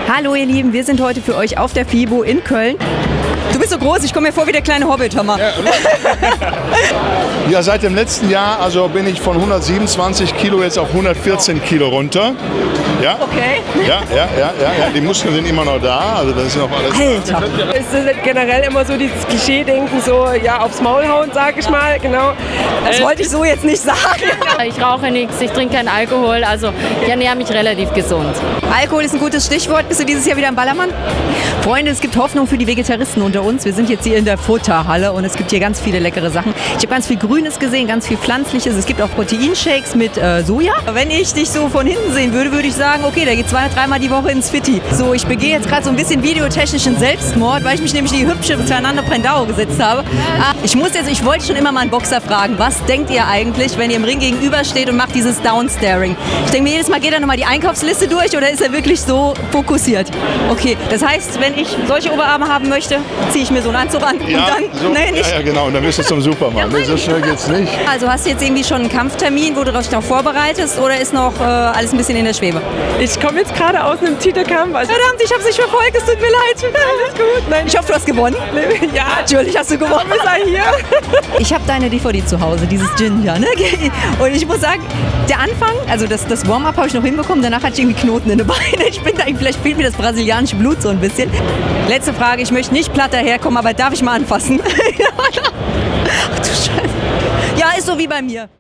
Hallo ihr Lieben, wir sind heute für euch auf der FIBO in Köln. Du bist so groß, ich komme mir vor wie der kleine Hobbit, hör mal. Ja, seit dem letzten Jahr bin ich von 127 Kilo jetzt auf 114 Kilo runter. Ja? Okay. Ja, die Muskeln sind immer noch da, also das ist noch alles. Alter! Es ist generell immer so dieses Klischee-Denken, so ja aufs Maul hauen, sag ich mal, genau. Das wollte ich so jetzt nicht sagen. Ich rauche nichts, ich trinke keinen Alkohol, also ich ernähre mich relativ gesund. Alkohol ist ein gutes Stichwort. Bist du dieses Jahr wieder im Ballermann? Freunde, es gibt Hoffnung für die Vegetaristen unter uns. Wir sind jetzt hier in der Futterhalle und es gibt hier ganz viele leckere Sachen. Ich habe ganz viel Grünes gesehen, ganz viel Pflanzliches. Es gibt auch Proteinshakes mit Soja. Wenn ich dich so von hinten sehen würde, würde ich sagen, okay, der geht 2-3 Mal die Woche ins Fitti. So, ich begehe jetzt gerade so ein bisschen videotechnischen Selbstmord, weil ich mich nämlich in die hübsche Fernando Prendao gesetzt habe. Ich wollte schon immer mal einen Boxer fragen, was denkt ihr eigentlich, wenn ihr im Ring gegenübersteht und macht dieses Downstaring? Ich denke mir jedes Mal, geht er nochmal die Einkaufsliste durch oder ist er wirklich so fokussiert? Okay, das heißt, wenn ich solche Oberarme haben möchte, ziehe ich mir so einen Anzug an und dann, so, nee, nicht. Ja, genau, und dann bist du zum Supermann. So schnell geht's nicht. Also hast du jetzt irgendwie schon einen Kampftermin, wo du dich noch vorbereitest oder ist noch alles ein bisschen in der Schwebe? Ich komme jetzt gerade aus einem Titelkampf. Also Verdammt, ich hab's nicht verfolgt, es tut mir leid. alles gut. Nein, Ich hoffe, du hast gewonnen. ja, Natürlich hast du gewonnen. wir sind hier. Ich habe deine DVD zu Hause, dieses Ginger, ne? Und ich muss sagen, der Anfang, also das Warm-up habe ich noch hinbekommen, danach hatte ich irgendwie Knoten in den Beinen. Ich bin da, vielleicht fehlt mir das brasilianische Blut so ein bisschen. Letzte Frage, ich möchte nicht platt daherkommen, aber darf ich mal anfassen? Ach du Scheiße. Ja, ist so wie bei mir.